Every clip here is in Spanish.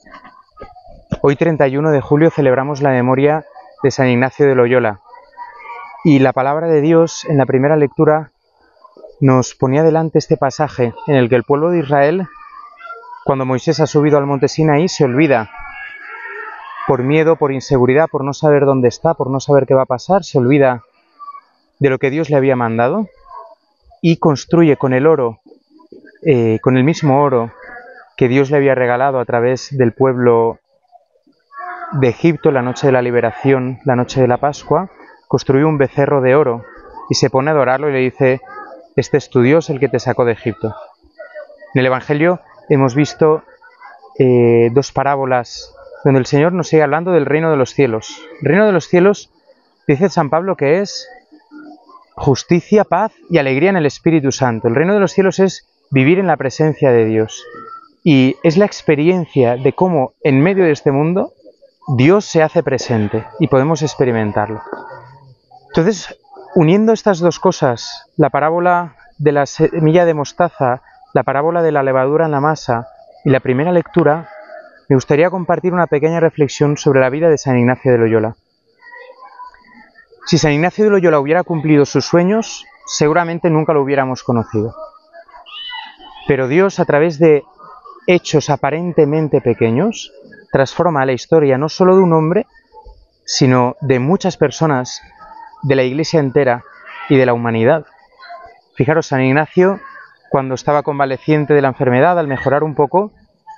Hoy 31 de julio celebramos la memoria de San Ignacio de Loyola y la palabra de Dios en la primera lectura nos ponía delante este pasaje en el que el pueblo de Israel, cuando Moisés ha subido al monte Sinaí, se olvida por miedo, por inseguridad, por no saber dónde está, por no saber qué va a pasar, se olvida de lo que Dios le había mandado y construye con el oro, con el mismo oro que Dios le había regalado a través del pueblo de Egipto, la noche de la liberación, la noche de la Pascua, construyó un becerro de oro y se pone a adorarlo y le dice: este es tu Dios, el que te sacó de Egipto. En el Evangelio hemos visto dos parábolas donde el Señor nos sigue hablando del reino de los cielos. El reino de los cielos, dice San Pablo, que es justicia, paz y alegría en el Espíritu Santo. El reino de los cielos es vivir en la presencia de Dios y es la experiencia de cómo en medio de este mundo Dios se hace presente y podemos experimentarlo. Entonces, uniendo estas dos cosas, la parábola de la semilla de mostaza, la parábola de la levadura en la masa y la primera lectura, me gustaría compartir una pequeña reflexión sobre la vida de San Ignacio de Loyola. Si San Ignacio de Loyola hubiera cumplido sus sueños, seguramente nunca lo hubiéramos conocido. Pero Dios, a través de hechos aparentemente pequeños, transforma la historia no solo de un hombre, sino de muchas personas, de la Iglesia entera y de la humanidad. Fijaros, San Ignacio, cuando estaba convaleciente de la enfermedad, al mejorar un poco,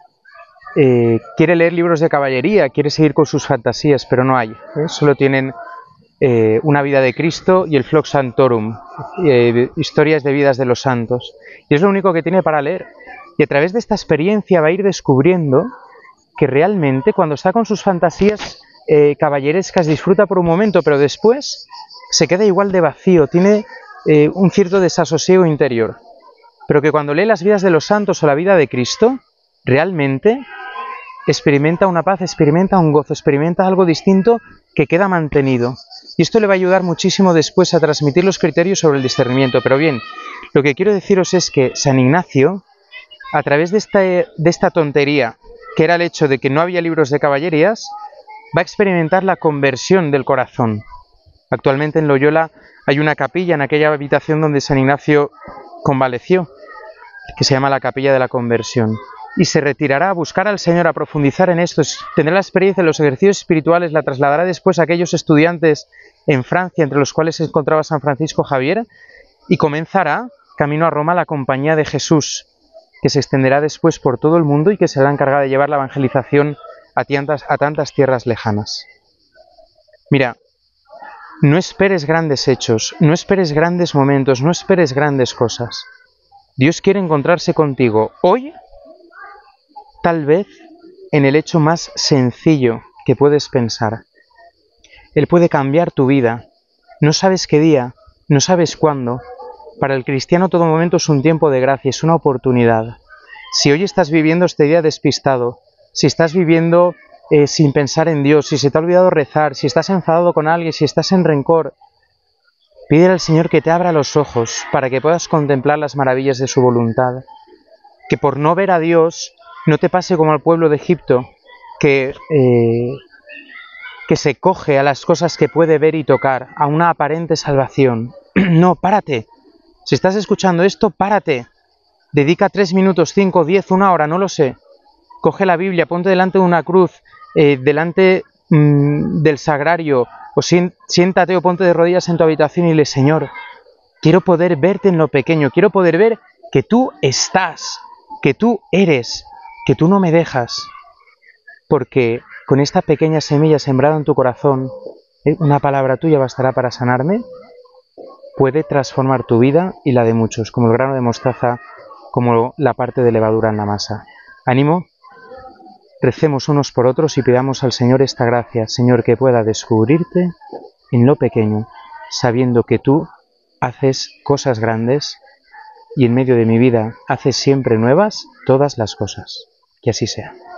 quiere leer libros de caballería, quiere seguir con sus fantasías, pero no hay. Solo tienen una vida de Cristo y el Flox Santorum, historias de vidas de los santos. Y es lo único que tiene para leer. Y a través de esta experiencia va a ir descubriendo que realmente cuando está con sus fantasías caballerescas disfruta por un momento, pero después se queda igual de vacío, tiene un cierto desasosiego interior. Pero que cuando lee las vidas de los santos o la vida de Cristo, realmente experimenta una paz, experimenta un gozo, experimenta algo distinto que queda mantenido. Y esto le va a ayudar muchísimo después a transmitir los criterios sobre el discernimiento. Pero bien, lo que quiero deciros es que San Ignacio, a través de esta tontería, que era el hecho de que no había libros de caballerías, va a experimentar la conversión del corazón. Actualmente en Loyola hay una capilla en aquella habitación donde San Ignacio convaleció, que se llama la Capilla de la Conversión. Y se retirará a buscar al Señor, a profundizar en esto, tendrá la experiencia de los ejercicios espirituales, la trasladará después a aquellos estudiantes en Francia, entre los cuales se encontraba San Francisco Javier, y comenzará, camino a Roma, la Compañía de Jesús, que se extenderá después por todo el mundo y que será encargada de llevar la evangelización a tantas tierras lejanas. Mira, no esperes grandes hechos, no esperes grandes momentos, no esperes grandes cosas. Dios quiere encontrarse contigo hoy, tal vez en el hecho más sencillo que puedes pensar. Él puede cambiar tu vida. No sabes qué día, no sabes cuándo. Para el cristiano todo momento es un tiempo de gracia, es una oportunidad. Si hoy estás viviendo este día despistado, si estás viviendo sin pensar en Dios, si se te ha olvidado rezar, si estás enfadado con alguien, si estás en rencor, pídele al Señor que te abra los ojos para que puedas contemplar las maravillas de su voluntad. Que por no ver a Dios no te pase como al pueblo de Egipto, que se coge a las cosas que puede ver y tocar, a una aparente salvación. No, párate. Si estás escuchando esto, párate. Dedica 3 minutos, 5, 10, 1 hora, no lo sé. Coge la Biblia, ponte delante de una cruz, delante del sagrario, o siéntate o ponte de rodillas en tu habitación y dile: Señor, quiero poder verte en lo pequeño, quiero poder ver que tú estás, que tú eres, que tú no me dejas. Porque con esta pequeña semilla sembrada en tu corazón, una palabra tuya bastará para sanarme, puede transformar tu vida y la de muchos, como el grano de mostaza, como la parte de levadura en la masa. Ánimo, recemos unos por otros y pidamos al Señor esta gracia, Señor, que pueda descubrirte en lo pequeño, sabiendo que tú haces cosas grandes y en medio de mi vida haces siempre nuevas todas las cosas. Que así sea.